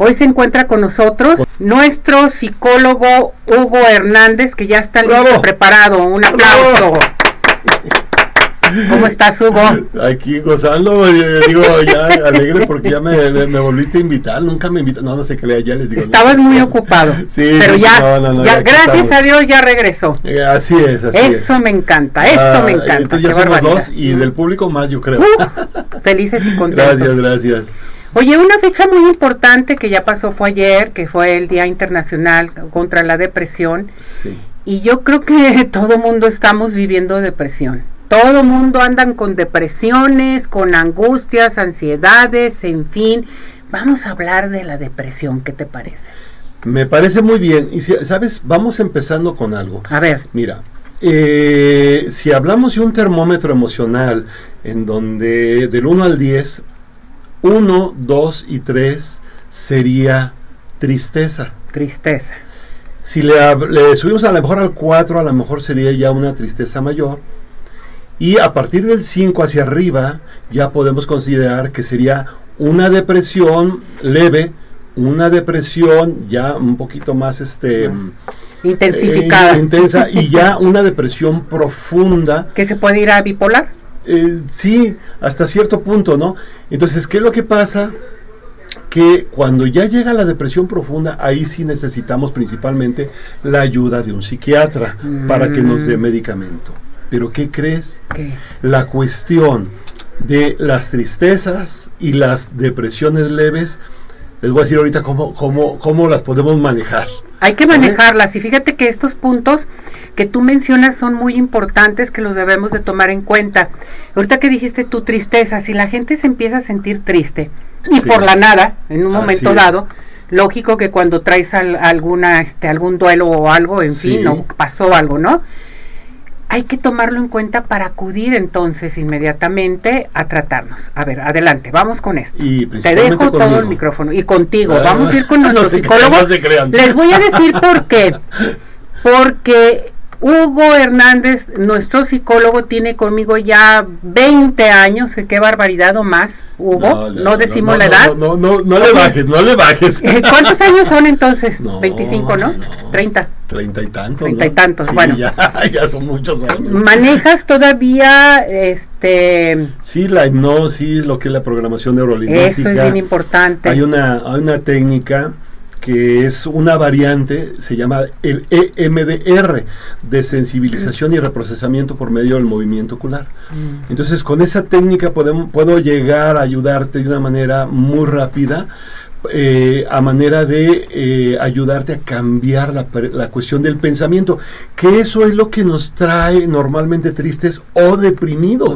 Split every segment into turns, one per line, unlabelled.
Hoy se encuentra con nosotros nuestro psicólogo Hugo Hernández, que ya está listo, preparado. Un aplauso. ¿Cómo estás, Hugo?
Aquí gozando, digo, ya alegre porque ya me volviste a invitar, nunca me invitas, no sé qué lea, ya les digo.
Estabas muy ocupado,
sí,
pero ya,
ya
gracias a Dios ya regresó.
Así es, así es.
Eso me encanta, eso me encanta.
Entonces ya somos dos y del público más, yo creo.
Felices y contentos.
Gracias.
Oye, una fecha muy importante que ya pasó fue ayer, que fue el Día Internacional contra la Depresión.
Sí.
Y yo creo que todo mundo estamos viviendo depresión. Todo mundo andan con depresiones, con angustias, ansiedades, en fin. Vamos a hablar de la depresión, ¿qué te parece?
Me parece muy bien. Y ¿sabes? Vamos empezando con algo.
A ver.
Mira, si hablamos de un termómetro emocional en donde del 1 al 10, 1, 2 y 3 sería tristeza.
Tristeza.
Si le subimos a lo mejor al 4, a lo mejor sería ya una tristeza mayor. Y a partir del 5 hacia arriba, ya podemos considerar que sería una depresión leve, una depresión ya un poquito más
intensificada.
Intensa, y ya una depresión profunda.
¿Que se puede ir a bipolar?
Sí, hasta cierto punto, ¿no? Entonces, ¿qué es lo que pasa? Que cuando ya llega la depresión profunda, ahí sí necesitamos principalmente la ayuda de un psiquiatra para que nos dé medicamento. Pero ¿qué crees?
¿Qué?
La cuestión de las tristezas y las depresiones leves, les voy a decir ahorita cómo las podemos manejar.
Hay que manejarlas, y fíjate que estos puntos que tú mencionas son muy importantes, que los debemos de tomar en cuenta. Ahorita que dijiste tu tristeza, si la gente se empieza a sentir triste, y sí, por la nada, en un momento dado, lógico que cuando traes algún duelo o algo, en fin, no pasó algo, ¿no? Hay que tomarlo en cuenta para acudir entonces inmediatamente a tratarnos. A ver, adelante, vamos con esto. Te dejo todo el micrófono. Y contigo, vamos a ir con nuestro psicólogo. Les voy a decir por qué. Porque Hugo Hernández, nuestro psicólogo, tiene conmigo ya 20 años, que qué barbaridad o más, Hugo, no decimos la edad.
No le bajes.
¿Cuántos años son entonces? 25, ¿no? 30.
30 y tantos.
30 y tantos, sí, bueno.
Ya son muchos años.
¿Manejas todavía
Sí, la hipnosis, lo que es la programación neurolingüística?
Eso es bien importante.
Hay una técnica que es una variante, se llama el EMDR, de sensibilización y reprocesamiento por medio del movimiento ocular. Entonces, con esa técnica puedo llegar a ayudarte de una manera muy rápida, a manera de ayudarte a cambiar la cuestión del pensamiento, que eso es lo que nos trae normalmente tristes o deprimidos.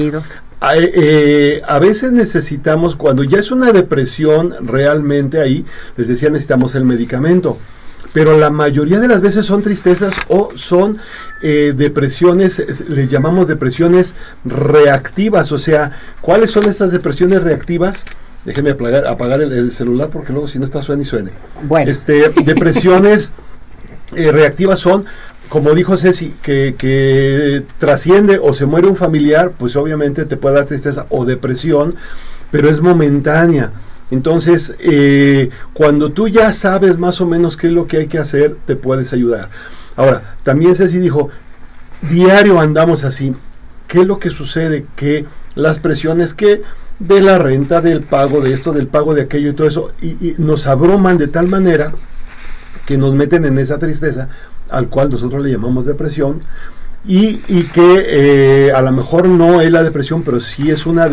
A veces necesitamos, cuando ya es una depresión realmente, ahí les decía, necesitamos el medicamento, pero la mayoría de las veces son tristezas o son depresiones, les llamamos depresiones reactivas. O sea, ¿cuáles son estas depresiones reactivas? Déjenme apagar el celular, porque luego si no está suene y suene.
Bueno.
Depresiones reactivas son, como dijo Ceci, que trasciende o se muere un familiar, pues obviamente te puede dar tristeza o depresión, pero es momentánea. Entonces, cuando tú ya sabes más o menos qué es lo que hay que hacer, te puedes ayudar. Ahora, también Ceci dijo, diario andamos así. ¿Qué es lo que sucede? Que las presiones de la renta, del pago de esto, del pago de aquello y todo eso, y nos abruman de tal manera que nos meten en esa tristeza, al cual nosotros le llamamos depresión, y que a lo mejor no es la depresión, pero sí es una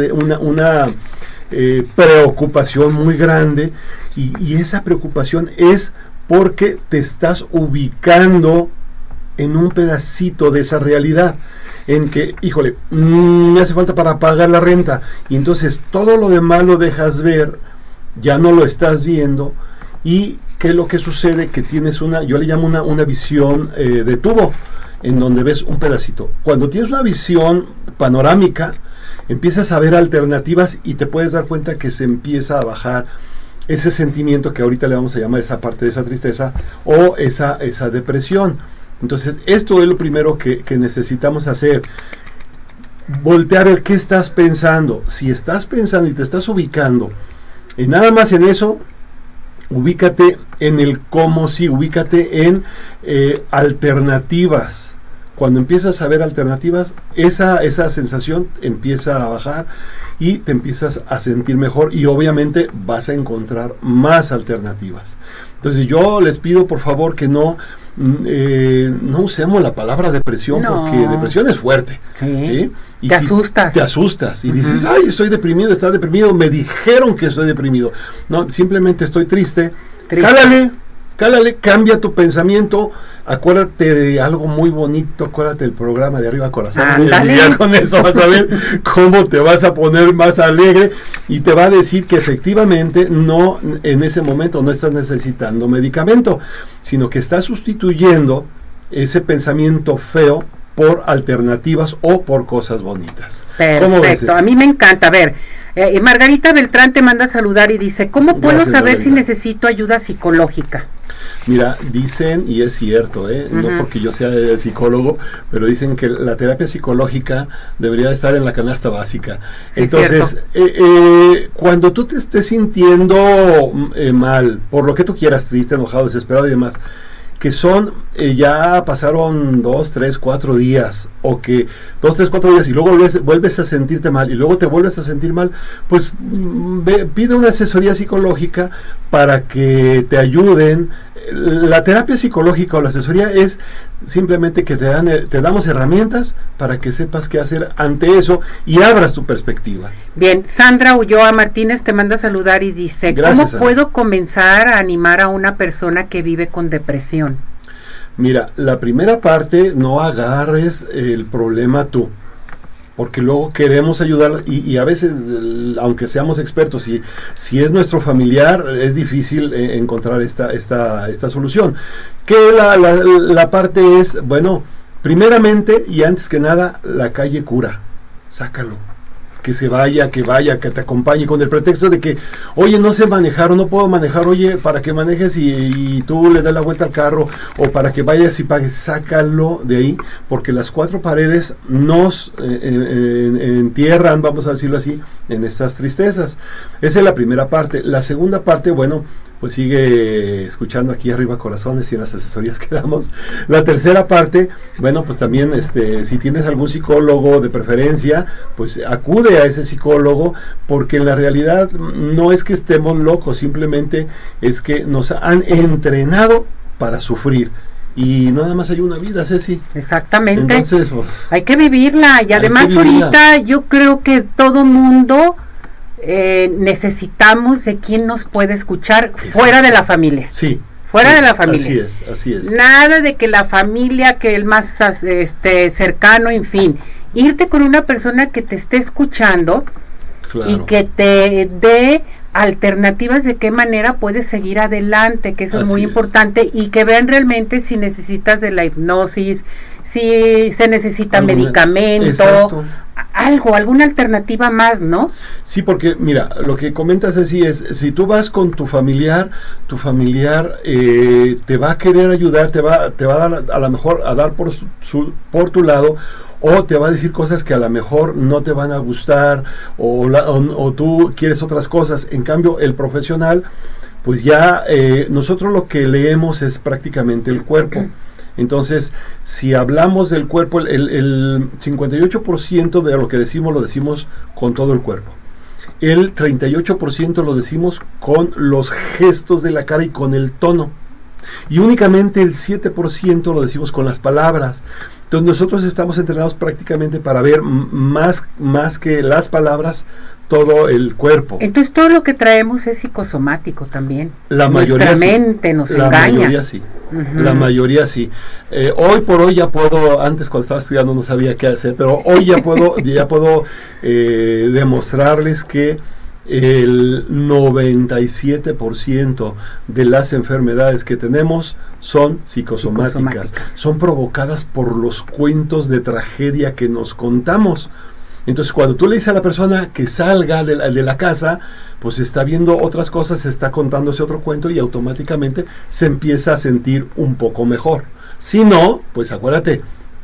preocupación muy grande, y esa preocupación es porque te estás ubicando en un pedacito de esa realidad, en que, híjole, me hace falta para pagar la renta, y entonces todo lo demás lo dejas ver, ya no lo estás viendo, y ¿qué es lo que sucede? Que tienes yo le llamo una visión de tubo, en donde ves un pedacito. Cuando tienes una visión panorámica, empiezas a ver alternativas y te puedes dar cuenta que se empieza a bajar ese sentimiento que ahorita le vamos a llamar esa parte de esa tristeza o esa depresión. Entonces, esto es lo primero que necesitamos hacer. Voltear a ver qué estás pensando. Si estás pensando y te estás ubicando y nada más en eso, ubícate en el cómo sí, ubícate en alternativas. Cuando empiezas a ver alternativas, esa sensación empieza a bajar y te empiezas a sentir mejor y obviamente vas a encontrar más alternativas. Entonces yo les pido por favor que no usemos la palabra depresión, porque depresión es fuerte.
Sí. Y te asustas.
Te asustas y dices, ay, estoy deprimido, está deprimido, me dijeron que estoy deprimido. No, simplemente estoy triste. Cálale, cambia tu pensamiento, acuérdate de algo muy bonito, acuérdate del programa de Arriba Corazón, y ya con eso vas a ver cómo te vas a poner más alegre y te va a decir que efectivamente no, en ese momento no estás necesitando medicamento, sino que estás sustituyendo ese pensamiento feo por alternativas o por cosas bonitas.
Perfecto, a mí me encanta. A ver, Margarita Beltrán te manda a saludar y dice, ¿cómo puedo saber si necesito ayuda psicológica?
Mira, dicen, y es cierto, no porque yo sea psicólogo, pero dicen que la terapia psicológica debería estar en la canasta básica. Sí, entonces, cuando tú te estés sintiendo mal, por lo que tú quieras, triste, enojado, desesperado y demás, que son, ya pasaron 2, 3, 4 días, o que 2, 3, 4 días y luego vuelves a sentirte mal y luego te vuelves a sentir mal, pues pide una asesoría psicológica para que te ayuden. La terapia psicológica o la asesoría es simplemente que te damos herramientas para que sepas qué hacer ante eso y abras tu perspectiva.
Bien, Sandra Ulloa Martínez te manda a saludar y dice, gracias, ¿cómo puedo comenzar a animar a una persona que vive con depresión?
Mira, la primera parte, no agarres el problema tú, porque luego queremos ayudar y a veces, aunque seamos expertos, si es nuestro familiar, es difícil encontrar esta solución. Que la parte es, bueno, primeramente y antes que nada, la calle cura, sácalo. Que se vaya, que te acompañe con el pretexto de que, oye, no sé manejar o no puedo manejar, oye, para que manejes y tú le das la vuelta al carro o para que vayas y pagues, sácalo de ahí, porque las 4 paredes nos entierran, vamos a decirlo así, en estas tristezas. Esa es la primera parte. La segunda parte, bueno, pues sigue escuchando aquí Arriba Corazones y en las asesorías que damos. La tercera parte, bueno, pues también si tienes algún psicólogo de preferencia, pues acude a ese psicólogo, porque en la realidad no es que estemos locos, simplemente es que nos han entrenado para sufrir. Y nada más hay una vida, Ceci.
Exactamente.
Entonces, pues,
hay que vivirla. Y además ahorita yo creo que todo mundo necesitamos de quien nos puede escuchar. Exacto. Fuera de la familia.
Sí.
Fuera de la familia.
Así es.
Nada de que la familia, que el más cercano, en fin. Irte con una persona que te esté escuchando, claro, y que te dé alternativas de qué manera puedes seguir adelante, que eso es muy importante, y que vean realmente si necesitas de la hipnosis, si se necesita medicamento, exacto, alguna alternativa más, ¿no?
Sí, porque mira, lo que comentas así es, si tú vas con tu familiar te va a querer ayudar, te va a dar, a lo mejor a dar por tu lado, o te va a decir cosas que a lo mejor no te van a gustar, o tú quieres otras cosas. En cambio, el profesional, pues ya nosotros lo que leemos es prácticamente el cuerpo. Entonces, si hablamos del cuerpo, el 58% de lo que decimos lo decimos con todo el cuerpo. El 38% lo decimos con los gestos de la cara y con el tono. Y únicamente el 7% lo decimos con las palabras. Entonces nosotros estamos entrenados prácticamente para ver más que las palabras, todo el cuerpo.
Entonces todo lo que traemos es psicosomático también.
Nuestra
mente nos engaña.
La mayoría sí. La mayoría sí. Hoy por hoy ya puedo, antes cuando estaba estudiando no sabía qué hacer, pero hoy ya puedo demostrarles que el 97% de las enfermedades que tenemos son psicosomáticas. Son provocadas por los cuentos de tragedia que nos contamos. Entonces, cuando tú le dices a la persona que salga de la casa, pues está viendo otras cosas, está contándose otro cuento y automáticamente se empieza a sentir un poco mejor. Si no, pues acuérdate,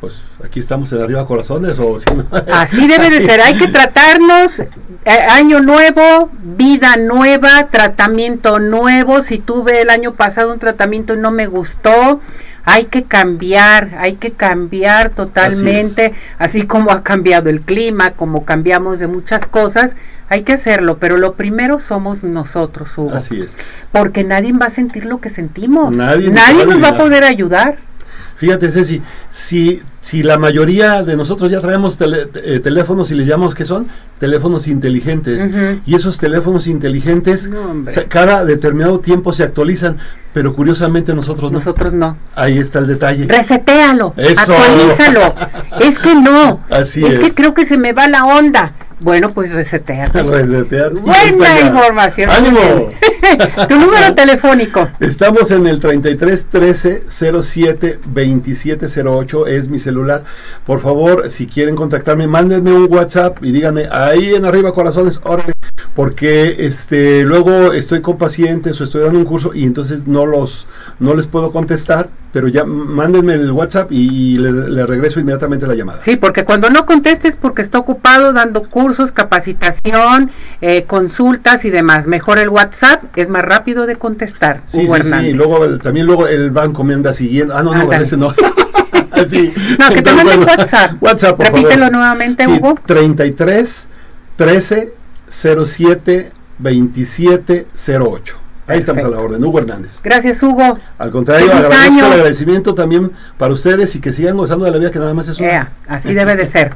pues aquí estamos en Arriba Corazones, o si no.
Así debe de ser, hay que tratarnos, año nuevo, vida nueva, tratamiento nuevo. Si tuve el año pasado un tratamiento y no me gustó, hay que cambiar totalmente, así como ha cambiado el clima, como cambiamos de muchas cosas, hay que hacerlo, pero lo primero somos nosotros, Hugo.
Así es.
Porque nadie va a sentir lo que sentimos,
Nadie
nos va a poder ayudar.
Fíjate, Ceci, si la mayoría de nosotros ya traemos teléfonos y le llamamos, ¿qué son? Teléfonos inteligentes. Y esos teléfonos inteligentes cada determinado tiempo se actualizan, pero curiosamente nosotros no.
Nosotros no.
Ahí está el detalle.
Resetéalo,
Eso.
Actualízalo. Es que no.
Así
es que creo que se me va la onda. Bueno, pues reseteate. Buena información.
¡Ánimo!
Tu número telefónico.
Estamos en el 33 13 07 27 08, es mi celular. Por favor, si quieren contactarme, mándenme un WhatsApp y díganme ahí en Arriba Corazones, órale, porque luego estoy con pacientes o estoy dando un curso y entonces no les puedo contestar, pero ya mándenme el WhatsApp y le regreso inmediatamente la llamada.
Sí, porque cuando no contestes porque está ocupado dando cursos, capacitación, consultas y demás. Mejor el WhatsApp, es más rápido de contestar.
Sí, Hugo Hernández. También el banco me anda siguiendo. Ese no. Sí.
No, que te mande WhatsApp.
WhatsApp, por
Repítelo
favor.
Nuevamente, Hugo. 33
13 07 27 08. Ahí estamos a la orden, Hugo Hernández.
Gracias, Hugo.
Al contrario, agradezco el agradecimiento también para ustedes y que sigan gozando de la vida, que nada más es una.
Así debe de ser.